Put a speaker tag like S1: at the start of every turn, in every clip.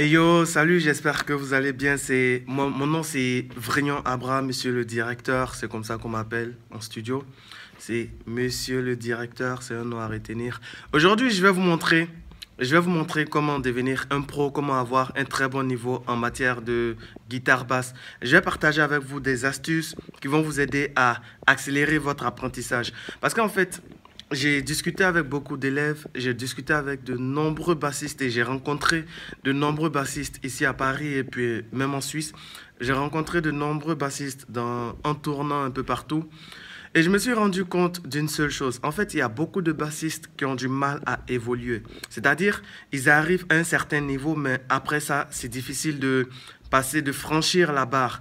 S1: Et yo, salut, j'espère que vous allez bien. Mon nom c'est Vrignon Abra, monsieur le directeur, c'est comme ça qu'on m'appelle en studio. C'est monsieur le directeur, c'est un nom à retenir. Aujourd'hui, je vais vous montrer comment devenir un pro, comment avoir un très bon niveau en matière de guitare basse. Je vais partager avec vous des astuces qui vont vous aider à accélérer votre apprentissage. Parce qu'en fait, j'ai discuté avec beaucoup d'élèves, j'ai discuté avec de nombreux bassistes et j'ai rencontré de nombreux bassistes ici à Paris et puis même en Suisse. J'ai rencontré de nombreux bassistes en tournant un peu partout. Et je me suis rendu compte d'une seule chose. En fait, il y a beaucoup de bassistes qui ont du mal à évoluer. C'est-à-dire, ils arrivent à un certain niveau, mais après ça, c'est difficile de passer, de franchir la barre.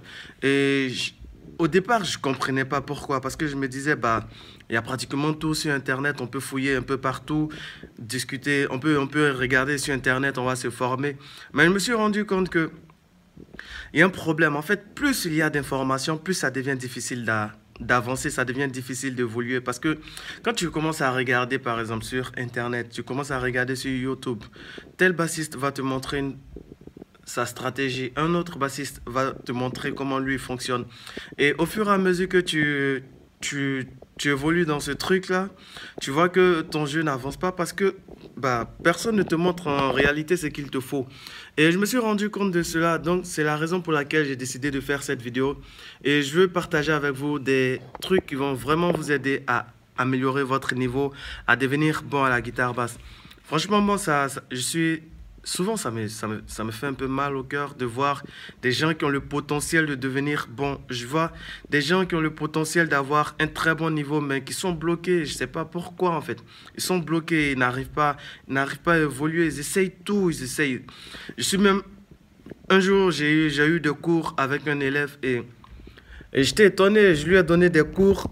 S1: Au départ, je ne comprenais pas pourquoi. Parce que je me disais, bah, il y a pratiquement tout sur Internet. On peut fouiller un peu partout, discuter. On peut regarder sur Internet, on va se former. Mais je me suis rendu compte que il y a un problème. En fait, plus il y a d'informations, plus ça devient difficile d'avancer, ça devient difficile d'évoluer. Parce que quand tu commences à regarder, par exemple, sur Internet, tu commences à regarder sur YouTube, tel bassiste va te montrer sa stratégie, un autre bassiste va te montrer comment lui fonctionne. Et au fur et à mesure que tu évolues dans ce truc-là, tu vois que ton jeu n'avance pas parce que bah, personne ne te montre en réalité ce qu'il te faut. Et je me suis rendu compte de cela, donc c'est la raison pour laquelle j'ai décidé de faire cette vidéo. Et je veux partager avec vous des trucs qui vont vraiment vous aider à améliorer votre niveau, à devenir bon à la guitare basse. Franchement, moi, je suis... Souvent, ça me fait un peu mal au cœur de voir des gens qui ont le potentiel de devenir bons. Je vois des gens qui ont le potentiel d'avoir un très bon niveau, mais qui sont bloqués. Je ne sais pas pourquoi, en fait. Ils sont bloqués, ils n'arrivent pas à évoluer. Ils essayent tout, ils essayent. Je suis même... Un jour, j'ai eu des cours avec un élève et j'étais étonné. Je lui ai donné des cours.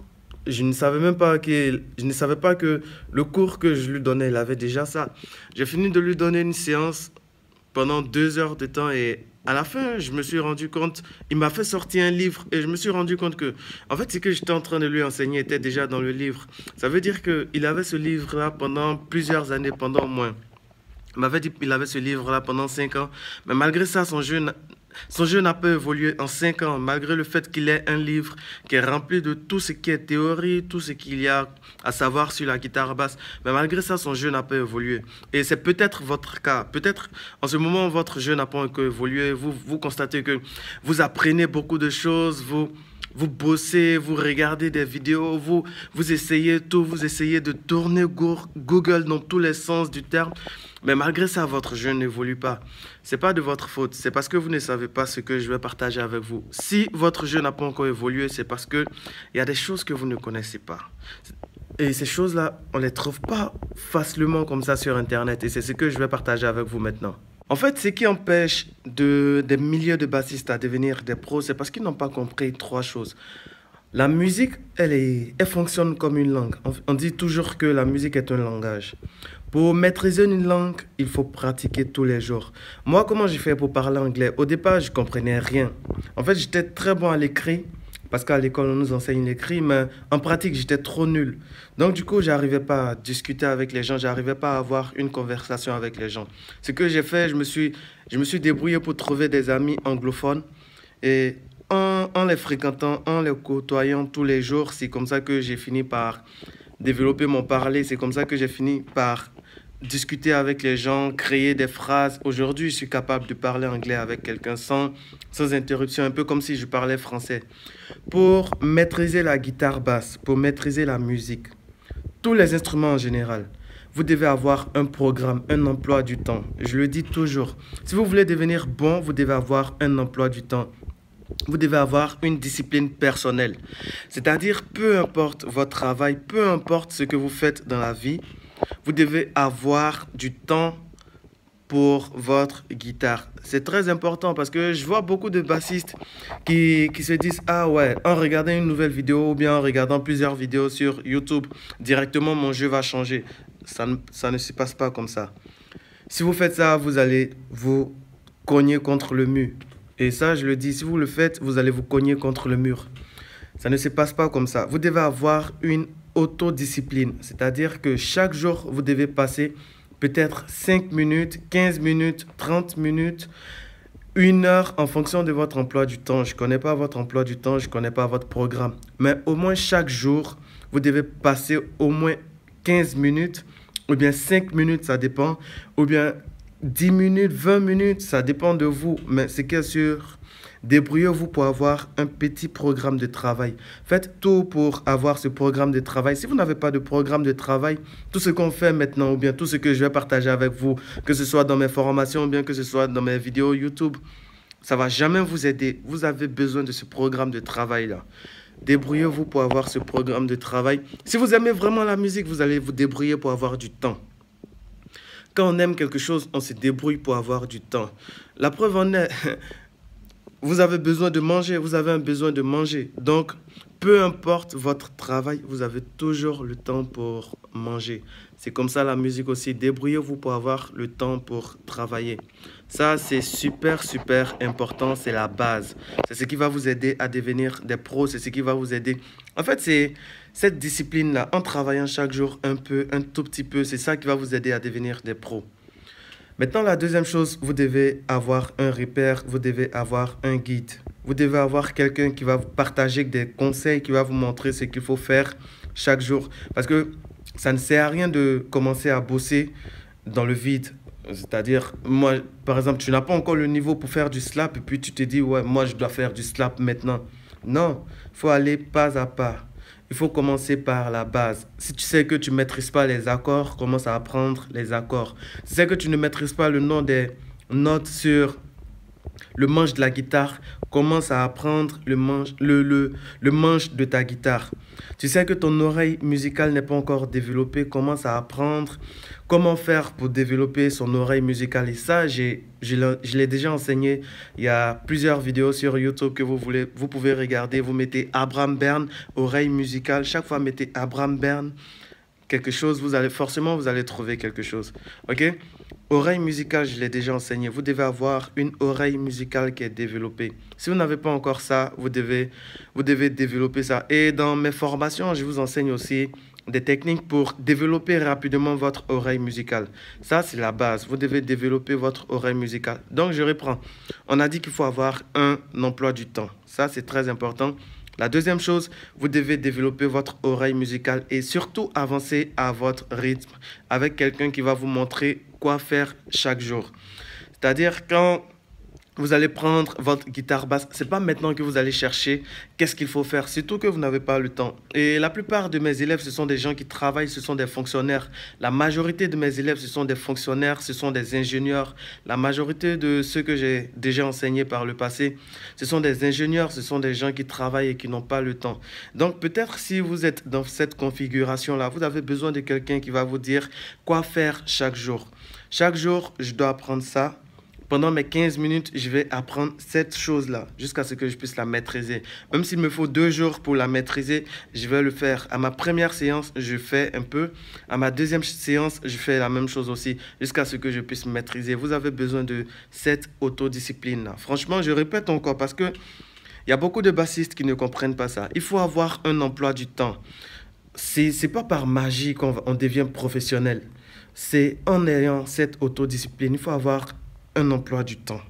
S1: Je ne savais pas que le cours que je lui donnais, il avait déjà ça. J'ai fini de lui donner une séance pendant 2 heures de temps et à la fin, je me suis rendu compte, il m'a fait sortir un livre et je me suis rendu compte que, en fait, ce que j'étais en train de lui enseigner était déjà dans le livre. Ça veut dire qu'il avait ce livre-là pendant plusieurs années, pendant au moins. Il m'avait dit qu'il avait ce livre-là pendant 5 ans, mais malgré ça, son jeu n'a pas évolué en 5 ans, malgré le fait qu'il ait un livre qui est rempli de tout ce qui est théorie, tout ce qu'il y a à savoir sur la guitare basse. Mais malgré ça, son jeu n'a pas évolué. Et c'est peut-être votre cas. Peut-être en ce moment, votre jeu n'a pas encore évolué. Vous constatez que vous apprenez beaucoup de choses, vous bossez, vous regardez des vidéos, vous essayez tout, vous essayez de tourner Google dans tous les sens du terme. Mais malgré ça, votre jeu n'évolue pas. Ce n'est pas de votre faute, c'est parce que vous ne savez pas ce que je vais partager avec vous. Si votre jeu n'a pas encore évolué, c'est parce qu'il y a des choses que vous ne connaissez pas. Et ces choses-là, on ne les trouve pas facilement comme ça sur Internet. Et c'est ce que je vais partager avec vous maintenant. En fait, ce qui empêche des milliers de bassistes à devenir des pros, c'est parce qu'ils n'ont pas compris 3 choses. La musique, elle fonctionne comme une langue. On dit toujours que la musique est un langage. Pour maîtriser une langue, il faut pratiquer tous les jours. Moi, comment j'ai fait pour parler anglais? Au départ, je ne comprenais rien. En fait, j'étais très bon à l'écrit, parce qu'à l'école, on nous enseigne l'écrit, mais en pratique, j'étais trop nul. Donc, du coup, je n'arrivais pas à discuter avec les gens, je n'arrivais pas à avoir une conversation avec les gens. Ce que j'ai fait, je me suis débrouillé pour trouver des amis anglophones. Et en les fréquentant, en les côtoyant tous les jours, c'est comme ça que j'ai fini par développer mon parler. C'est comme ça que j'ai fini par discuter avec les gens, créer des phrases. Aujourd'hui, je suis capable de parler anglais avec quelqu'un sans interruption, un peu comme si je parlais français. Pour maîtriser la guitare basse, pour maîtriser la musique, tous les instruments en général, vous devez avoir un programme, un emploi du temps. Je le dis toujours. Si vous voulez devenir bon, vous devez avoir un emploi du temps. Vous devez avoir une discipline personnelle. C'est-à-dire, peu importe votre travail, peu importe ce que vous faites dans la vie, vous devez avoir du temps pour votre guitare. C'est très important parce que je vois beaucoup de bassistes qui se disent « Ah ouais, en regardant une nouvelle vidéo ou bien en regardant plusieurs vidéos sur YouTube, directement mon jeu va changer. » Ça ne se passe pas comme ça. Si vous faites ça, vous allez vous cogner contre le mur. Et ça, je le dis, si vous le faites, vous allez vous cogner contre le mur. Ça ne se passe pas comme ça. Vous devez avoir une autodiscipline. C'est-à-dire que chaque jour, vous devez passer peut-être 5 minutes, 15 minutes, 30 minutes, 1 heure en fonction de votre emploi du temps. Je ne connais pas votre emploi du temps, je ne connais pas votre programme. Mais au moins chaque jour, vous devez passer au moins 15 minutes ou bien 5 minutes, ça dépend, ou bien 10 minutes, 20 minutes, ça dépend de vous. Mais ce qui est sûr, débrouillez-vous pour avoir un petit programme de travail. Faites tout pour avoir ce programme de travail. Si vous n'avez pas de programme de travail, tout ce qu'on fait maintenant, ou bien tout ce que je vais partager avec vous, que ce soit dans mes formations, ou bien que ce soit dans mes vidéos YouTube, ça ne va jamais vous aider. Vous avez besoin de ce programme de travail-là. Débrouillez-vous pour avoir ce programme de travail. Si vous aimez vraiment la musique, vous allez vous débrouiller pour avoir du temps. Quand on aime quelque chose, on se débrouille pour avoir du temps. La preuve en est, vous avez besoin de manger, vous avez un besoin de manger. Donc, peu importe votre travail, vous avez toujours le temps pour manger. C'est comme ça la musique aussi. Débrouillez-vous pour avoir le temps pour travailler. Ça, c'est super, super important. C'est la base. C'est ce qui va vous aider à devenir des pros. C'est ce qui va vous aider. En fait, c'est cette discipline-là, en travaillant chaque jour un peu, un tout petit peu, c'est ça qui va vous aider à devenir des pros. Maintenant, la deuxième chose, vous devez avoir un repère, vous devez avoir un guide. Vous devez avoir quelqu'un qui va vous partager des conseils, qui va vous montrer ce qu'il faut faire chaque jour. Parce que ça ne sert à rien de commencer à bosser dans le vide. C'est-à-dire, moi, par exemple, tu n'as pas encore le niveau pour faire du slap et puis tu te dis, ouais, moi, je dois faire du slap maintenant. Non, il faut aller pas à pas. Il faut commencer par la base. Si tu sais que tu ne maîtrises pas les accords, commence à apprendre les accords. Si tu sais que tu ne maîtrises pas le nom des notes sur le manche de la guitare, commence à apprendre le manche de ta guitare. Tu sais que ton oreille musicale n'est pas encore développée, commence à apprendre comment faire pour développer son oreille musicale. Et ça, je l'ai déjà enseigné. Il y a plusieurs vidéos sur YouTube que vous pouvez regarder. Vous mettez Abraham Bern, oreille musicale. Chaque fois, mettez Abraham Bern, quelque chose. Vous allez trouver quelque chose. OK? Oreille musicale, je l'ai déjà enseigné. Vous devez avoir une oreille musicale qui est développée. Si vous n'avez pas encore ça, vous devez développer ça. Et dans mes formations, je vous enseigne aussi des techniques pour développer rapidement votre oreille musicale. Ça, c'est la base. Vous devez développer votre oreille musicale. Donc, je reprends. On a dit qu'il faut avoir un emploi du temps. Ça, c'est très important. La deuxième chose, vous devez développer votre oreille musicale et surtout avancer à votre rythme avec quelqu'un qui va vous montrer quoi faire chaque jour. C'est-à-dire quand vous allez prendre votre guitare basse, ce n'est pas maintenant que vous allez chercher qu'est-ce qu'il faut faire, surtout que vous n'avez pas le temps. Et la plupart de mes élèves, ce sont des gens qui travaillent, ce sont des fonctionnaires. La majorité de mes élèves, ce sont des fonctionnaires, ce sont des ingénieurs. La majorité de ceux que j'ai déjà enseignés par le passé, ce sont des ingénieurs, ce sont des gens qui travaillent et qui n'ont pas le temps. Donc peut-être si vous êtes dans cette configuration-là, vous avez besoin de quelqu'un qui va vous dire quoi faire chaque jour. Chaque jour, je dois apprendre ça. Pendant mes 15 minutes, je vais apprendre cette chose-là jusqu'à ce que je puisse la maîtriser. Même s'il me faut 2 jours pour la maîtriser, je vais le faire. À ma première séance, je fais un peu. À ma deuxième séance, je fais la même chose aussi jusqu'à ce que je puisse maîtriser. Vous avez besoin de cette autodiscipline-là. Franchement, je répète encore parce que il y a beaucoup de bassistes qui ne comprennent pas ça. Il faut avoir un emploi du temps. C'est pas par magie qu'on devient professionnel. C'est en ayant cette autodiscipline. Il faut avoir un emploi du temps.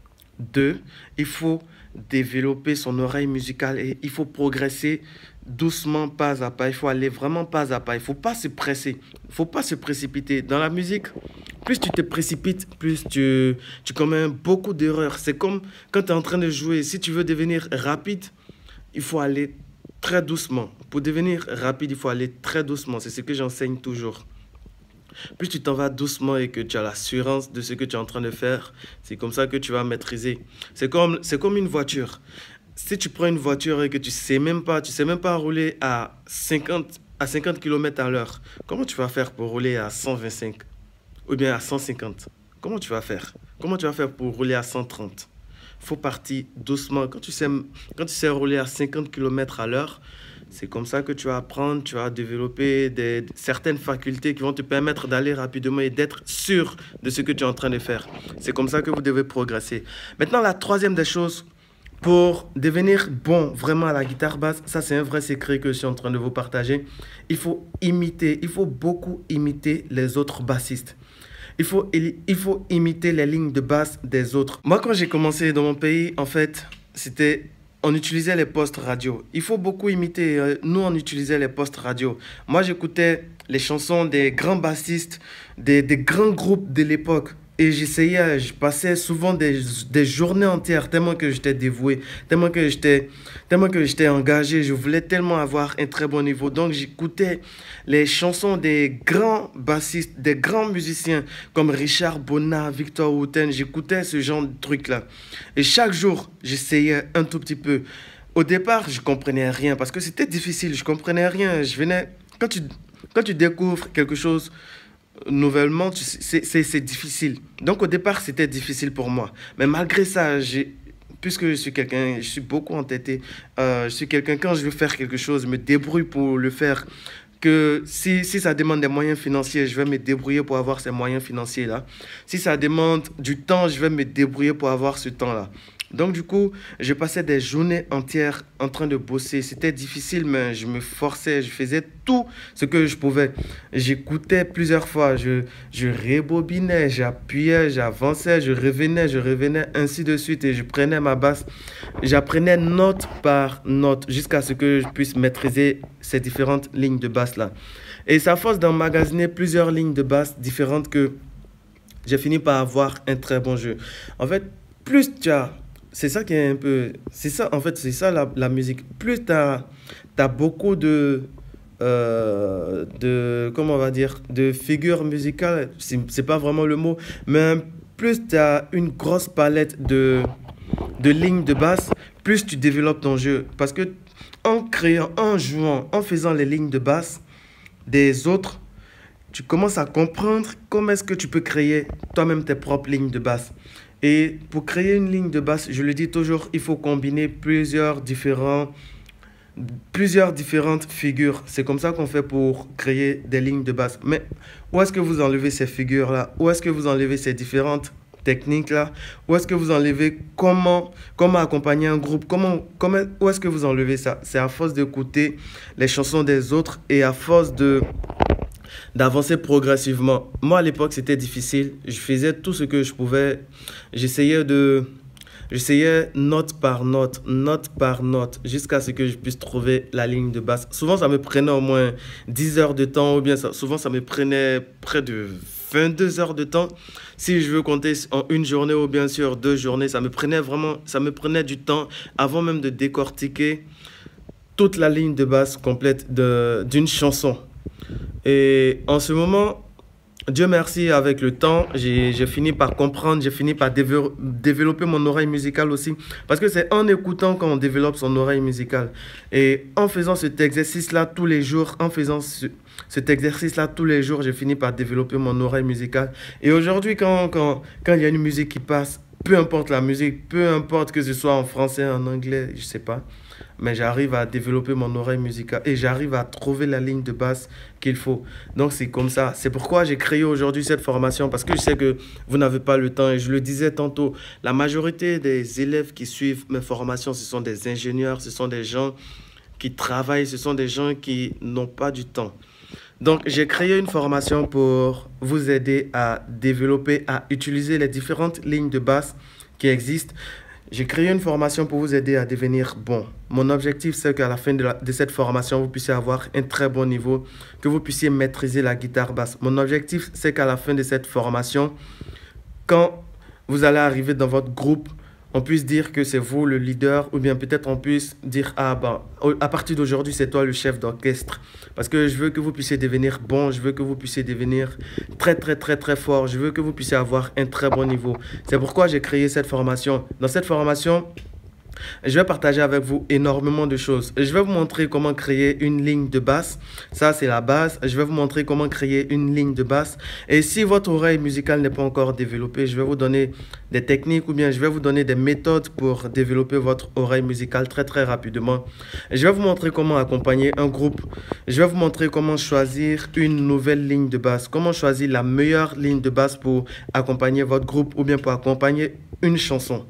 S1: 2, il faut développer son oreille musicale et il faut progresser doucement, pas à pas. Il faut aller vraiment pas à pas. Il ne faut pas se presser. Il ne faut pas se précipiter. Dans la musique, plus tu te précipites, plus tu commets beaucoup d'erreurs. C'est comme quand tu es en train de jouer. Si tu veux devenir rapide, il faut aller très doucement. Pour devenir rapide, il faut aller très doucement. C'est ce que j'enseigne toujours. Plus tu t'en vas doucement et que tu as l'assurance de ce que tu es en train de faire, c'est comme ça que tu vas maîtriser. C'est comme une voiture. Si tu prends une voiture et que tu sais même pas rouler à 50 km à l'heure, comment tu vas faire pour rouler à 125 ou bien à 150? Comment tu vas faire? Comment tu vas faire pour rouler à 130? Il faut partir doucement. Quand tu sais rouler à 50 km à l'heure, c'est comme ça que tu vas apprendre, tu vas développer certaines facultés qui vont te permettre d'aller rapidement et d'être sûr de ce que tu es en train de faire. C'est comme ça que vous devez progresser. Maintenant, la troisième des choses, pour devenir bon vraiment à la guitare basse, ça c'est un vrai secret que je suis en train de vous partager. Il faut beaucoup imiter les autres bassistes. Il faut imiter les lignes de basse des autres. Moi, quand j'ai commencé dans mon pays, en fait, on utilisait les postes radio. Il faut beaucoup imiter. Nous, on utilisait les postes radio. Moi, j'écoutais les chansons des grands bassistes, des grands groupes de l'époque. Et j'essayais, je passais souvent des journées entières tellement que j'étais dévoué, tellement que j'étais engagé. Je voulais tellement avoir un très bon niveau. Donc, j'écoutais les chansons des grands bassistes, des grands musiciens comme Richard Bonnat, Victor Wooten. J'écoutais ce genre de trucs-là. Et chaque jour, j'essayais un tout petit peu. Au départ, je comprenais rien parce que c'était difficile. Je comprenais rien. Quand tu découvres quelque chose nouvellement, c'est difficile. Donc au départ, c'était difficile pour moi. Mais malgré ça, puisque je suis beaucoup entêté, je suis quelqu'un, quand je veux faire quelque chose, je me débrouille pour le faire. Que si ça demande des moyens financiers, je vais me débrouiller pour avoir ces moyens financiers-là. Si ça demande du temps, je vais me débrouiller pour avoir ce temps-là. Donc du coup, je passais des journées entières en train de bosser. C'était difficile, mais je me forçais, je faisais tout ce que je pouvais. J'écoutais plusieurs fois, je rebobinais, j'appuyais, j'avançais, je revenais, ainsi de suite. Et je prenais ma basse, j'apprenais note par note jusqu'à ce que je puisse maîtriser ces différentes lignes de basse-là. Et c'est à force d'emmagasiner plusieurs lignes de basse différentes que j'ai fini par avoir un très bon jeu. En fait, plus tu as... C'est ça qui est un peu... C'est ça, en fait, c'est ça la musique. Plus tu as beaucoup comment on va dire, de figures musicales, c'est pas vraiment le mot, mais plus tu as une grosse palette de lignes de basse, plus tu développes ton jeu. Parce que en créant, en jouant, en faisant les lignes de basse des autres, tu commences à comprendre comment est-ce que tu peux créer toi-même tes propres lignes de basse. Et pour créer une ligne de basse, je le dis toujours, il faut combiner plusieurs différentes figures. C'est comme ça qu'on fait pour créer des lignes de basse. Mais où est-ce que vous enlevez ces figures-là? Où est-ce que vous enlevez ces différentes techniques-là? Où est-ce que vous enlevez comment accompagner un groupe? Où est-ce que vous enlevez ça? C'est à force d'écouter les chansons des autres et à force d'avancer progressivement. Moi, à l'époque, c'était difficile. Je faisais tout ce que je pouvais. J'essayais note par note, jusqu'à ce que je puisse trouver la ligne de basse. Souvent, ça me prenait au moins 10 heures de temps, ou bien souvent, ça me prenait près de 22 heures de temps. Si je veux compter en une journée ou bien sûr 2 journées, ça me prenait du temps avant même de décortiquer toute la ligne de basse complète d'une chanson. Et en ce moment, Dieu merci, avec le temps, j'ai fini par comprendre, j'ai fini par développer mon oreille musicale aussi. Parce que c'est en écoutant qu'on développe son oreille musicale. Et en faisant cet exercice-là tous les jours, j'ai fini par développer mon oreille musicale. Et aujourd'hui, quand il y a une musique qui passe, peu importe la musique, peu importe que ce soit en français, en anglais, je sais pas, mais j'arrive à développer mon oreille musicale et j'arrive à trouver la ligne de basse qu'il faut. Donc c'est comme ça. C'est pourquoi j'ai créé aujourd'hui cette formation, parce que je sais que vous n'avez pas le temps. Et je le disais tantôt, la majorité des élèves qui suivent mes formations, ce sont des ingénieurs, ce sont des gens qui travaillent, ce sont des gens qui n'ont pas du temps. Donc, j'ai créé une formation pour vous aider à développer, à utiliser les différentes lignes de basse qui existent. J'ai créé une formation pour vous aider à devenir bon. Mon objectif, c'est qu'à la fin de cette formation, vous puissiez avoir un très bon niveau, que vous puissiez maîtriser la guitare basse. Mon objectif, c'est qu'à la fin de cette formation, quand vous allez arriver dans votre groupe, on puisse dire que c'est vous le leader, ou bien peut-être on puisse dire, ah ben, à partir d'aujourd'hui, c'est toi le chef d'orchestre. Parce que je veux que vous puissiez devenir bon, je veux que vous puissiez devenir très, très, très, très fort. Je veux que vous puissiez avoir un très bon niveau. C'est pourquoi j'ai créé cette formation. Dans cette formation, je vais partager avec vous énormément de choses. Je vais vous montrer comment créer une ligne de basse. Ça, c'est la base. Je vais vous montrer comment créer une ligne de basse. Et si votre oreille musicale n'est pas encore développée, je vais vous donner des techniques ou bien je vais vous donner des méthodes pour développer votre oreille musicale très, très rapidement. Je vais vous montrer comment accompagner un groupe. Je vais vous montrer comment choisir une nouvelle ligne de basse. Comment choisir la meilleure ligne de basse pour accompagner votre groupe ou bien pour accompagner une chanson.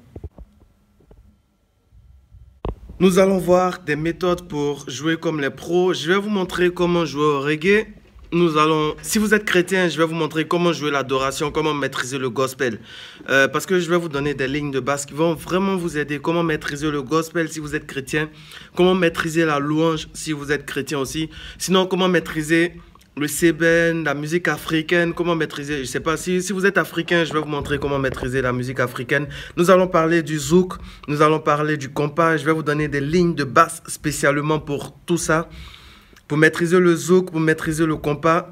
S1: Nous allons voir des méthodes pour jouer comme les pros. Je vais vous montrer comment jouer au reggae. si vous êtes chrétien, je vais vous montrer comment jouer l'adoration, comment maîtriser le gospel. Parce que je vais vous donner des lignes de basse qui vont vraiment vous aider. Comment maîtriser le gospel si vous êtes chrétien. Comment maîtriser la louange si vous êtes chrétien aussi. Sinon, comment maîtriser le sébène, la musique africaine, comment maîtriser, je sais pas, si vous êtes africain, je vais vous montrer comment maîtriser la musique africaine. Nous allons parler du zouk, nous allons parler du compas, je vais vous donner des lignes de basse spécialement pour tout ça. Pour maîtriser le zouk, pour maîtriser le compas,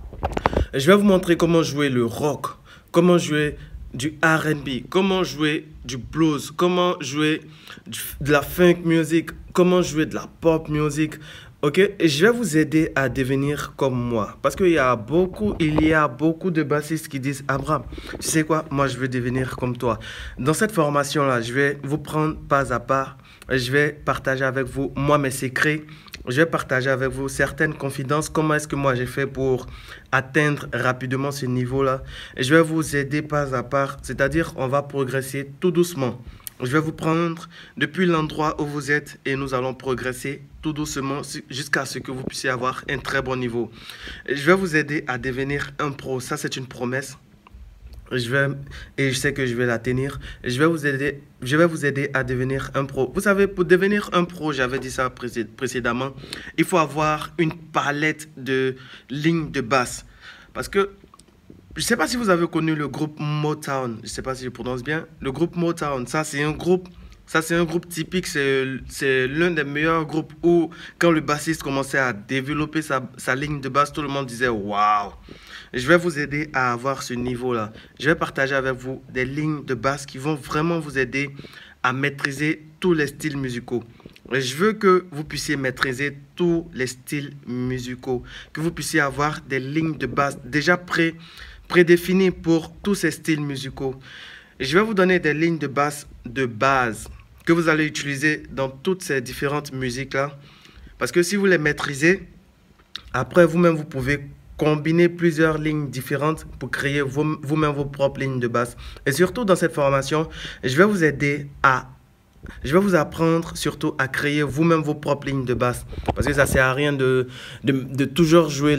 S1: je vais vous montrer comment jouer le rock, comment jouer du R&B, comment jouer du blues, comment jouer de la funk music, comment jouer de la pop music. Ok, et je vais vous aider à devenir comme moi. Parce qu'il y a beaucoup de bassistes qui disent, Abraham, tu sais quoi, moi je veux devenir comme toi. Dans cette formation-là, je vais vous prendre pas à pas. Je vais partager avec vous, moi, mes secrets. Je vais partager avec vous certaines confidences. Comment est-ce que moi j'ai fait pour atteindre rapidement ce niveau-là. Et je vais vous aider pas à pas. C'est-à-dire, on va progresser tout doucement. Je vais vous prendre depuis l'endroit où vous êtes et nous allons progresser tout doucement jusqu'à ce que vous puissiez avoir un très bon niveau. Et je vais vous aider à devenir un pro. Ça, c'est une promesse. Et je sais que je vais la tenir. Et je vais vous aider à devenir un pro. Vous savez, pour devenir un pro, j'avais dit ça précédemment, il faut avoir une palette de lignes de basse. Parce que je ne sais pas si vous avez connu le groupe Motown. Je ne sais pas si je prononce bien. Le groupe Motown, ça c'est un groupe typique. C'est l'un des meilleurs groupes où quand le bassiste commençait à développer sa ligne de basse, tout le monde disait waouh. Je vais vous aider à avoir ce niveau-là. Je vais partager avec vous des lignes de basse qui vont vraiment vous aider à maîtriser tous les styles musicaux. Et je veux que vous puissiez maîtriser tous les styles musicaux, que vous puissiez avoir des lignes de basse déjà prédéfinies pour tous ces styles musicaux. Et je vais vous donner des lignes de basse de base que vous allez utiliser dans toutes ces différentes musiques-là. Parce que si vous les maîtrisez, après vous-même, vous pouvez combiner plusieurs lignes différentes pour créer vous-même vos propres lignes de basse. Et surtout dans cette formation, je vais vous apprendre surtout à créer vous-même vos propres lignes de basse. Parce que ça ne sert à rien de toujours jouer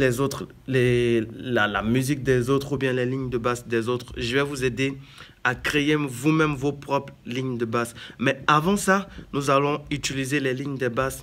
S1: la musique des autres ou bien les lignes de basse des autres. Je vais vous aider à créer vous-même vos propres lignes de basse. Mais avant ça, nous allons utiliser les lignes de basse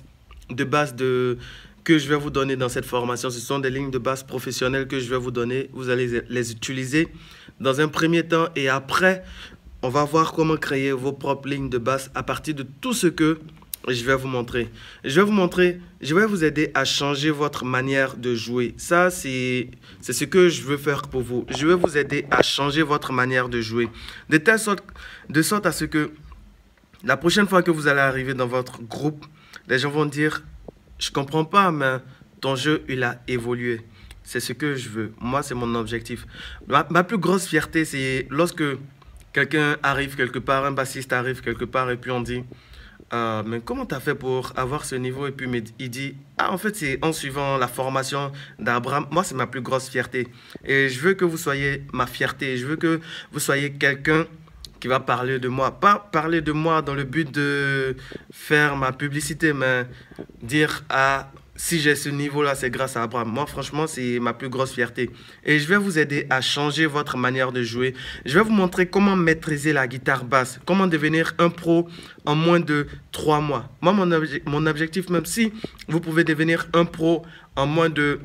S1: que je vais vous donner dans cette formation. Ce sont des lignes de basse professionnelles que je vais vous donner. Vous allez les utiliser dans un premier temps et après, on va voir comment créer vos propres lignes de basse à partir de tout ce que je vais vous montrer. Je vais vous aider à changer votre manière de jouer. Ça, c'est ce que je veux faire pour vous. Je vais vous aider à changer votre manière de jouer. De sorte à ce que la prochaine fois que vous allez arriver dans votre groupe, les gens vont dire, je ne comprends pas, mais ton jeu, il a évolué. C'est ce que je veux. Moi, c'est mon objectif. Ma plus grosse fierté, c'est lorsque quelqu'un arrive quelque part, un bassiste arrive quelque part et puis on dit mais comment tu as fait pour avoir ce niveau? Et puis il dit, ah en fait c'est en suivant la formation d'Abraham. Moi c'est ma plus grosse fierté. Et je veux que vous soyez ma fierté. Je veux que vous soyez quelqu'un qui va parler de moi. Pas parler de moi dans le but de faire ma publicité, mais dire si j'ai ce niveau-là, c'est grâce à Abraham. Moi, franchement, c'est ma plus grosse fierté. Et je vais vous aider à changer votre manière de jouer. Je vais vous montrer comment maîtriser la guitare basse. Comment devenir un pro en moins de 3 mois. Moi, mon objectif, même si vous pouvez devenir un pro en moins de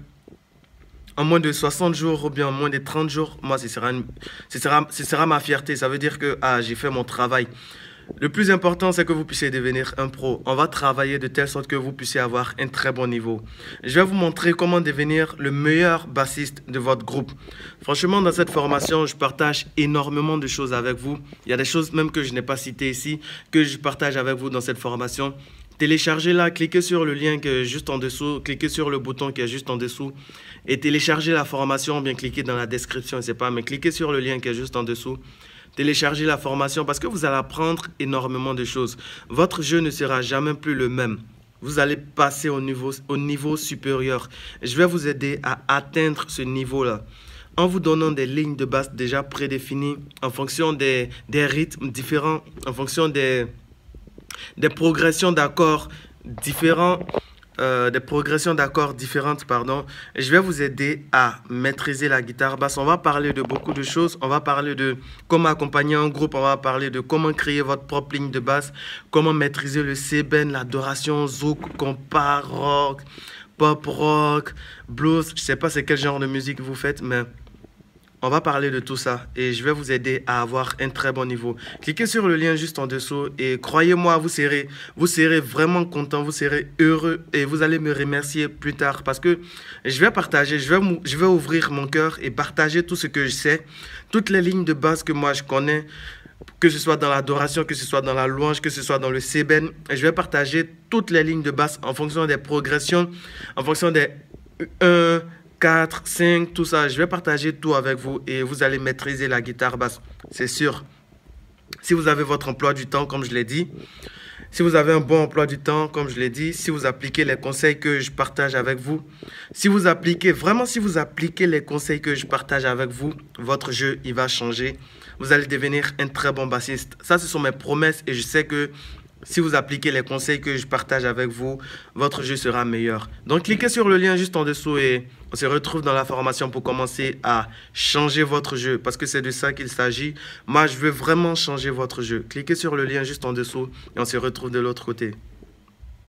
S1: 60 jours ou bien en moins de 30 jours, moi, ce sera ma fierté. Ça veut dire que j'ai fait mon travail. Le plus important, c'est que vous puissiez devenir un pro. On va travailler de telle sorte que vous puissiez avoir un très bon niveau. Je vais vous montrer comment devenir le meilleur bassiste de votre groupe. Franchement, dans cette formation, je partage énormément de choses avec vous. Il y a des choses même que je n'ai pas citées ici, que je partage avec vous dans cette formation. Téléchargez-la, cliquez sur le lien qui est juste en dessous, cliquez sur le bouton qui est juste en dessous et téléchargez la formation, bien cliquez dans la description, je ne sais pas, mais cliquez sur le lien qui est juste en dessous. Téléchargez la formation parce que vous allez apprendre énormément de choses. Votre jeu ne sera jamais plus le même. Vous allez passer au niveau supérieur. Je vais vous aider à atteindre ce niveau-là en vous donnant des lignes de basse déjà prédéfinies en fonction des rythmes différents, en fonction des progressions d'accords différents. des progressions d'accords différentes, pardon. Et je vais vous aider à maîtriser la guitare basse. On va parler de beaucoup de choses. On va parler de comment accompagner un groupe. On va parler de comment créer votre propre ligne de basse, comment maîtriser le sében, l'adoration, zouk, compas, rock, pop rock, blues. Je sais pas c'est quel genre de musique vous faites, mais on va parler de tout ça et je vais vous aider à avoir un très bon niveau. Cliquez sur le lien juste en dessous et croyez-moi, vous serez vraiment content, vous serez heureux et vous allez me remercier plus tard parce que je vais partager, je vais ouvrir mon cœur et partager tout ce que je sais, toutes les lignes de base que moi je connais, que ce soit dans l'adoration, que ce soit dans la louange, que ce soit dans le sében. Et je vais partager toutes les lignes de basse en fonction des progressions, en fonction des 1, 4, 5, tout ça. Je vais partager tout avec vous et vous allez maîtriser la guitare basse, c'est sûr. Si vous avez votre emploi du temps, comme je l'ai dit, si vous avez un bon emploi du temps, comme je l'ai dit, si vous appliquez les conseils que je partage avec vous, si vous appliquez les conseils que je partage avec vous, votre jeu, il va changer. Vous allez devenir un très bon bassiste. Ça, ce sont mes promesses et je sais que si vous appliquez les conseils que je partage avec vous, votre jeu sera meilleur. Donc, cliquez sur le lien juste en dessous et on se retrouve dans la formation pour commencer à changer votre jeu parce que c'est de ça qu'il s'agit. Moi, je veux vraiment changer votre jeu. Cliquez sur le lien juste en dessous et on se retrouve de l'autre côté.